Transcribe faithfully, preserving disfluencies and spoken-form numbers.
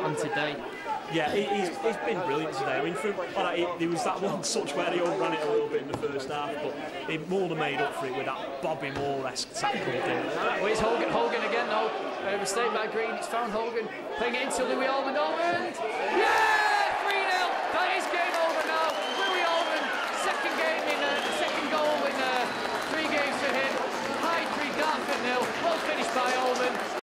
on today. Yeah, he, he's, he's been brilliant today. I mean, for, all right, he, there was that one touch where he overran it a little bit in the first half, but he more than made up for it with that Bobby Moore-esque tackle. Well, it's Hogan, Hogan again though. A mistake by Green, it's found Hogan. Playing it into Louis Almond, Almond! Yeah! three nil! That is game over now. Louis Almond, second game in, uh, second goal in uh, three games for him. Hyde three, Dartford nil. Well finished by Almond.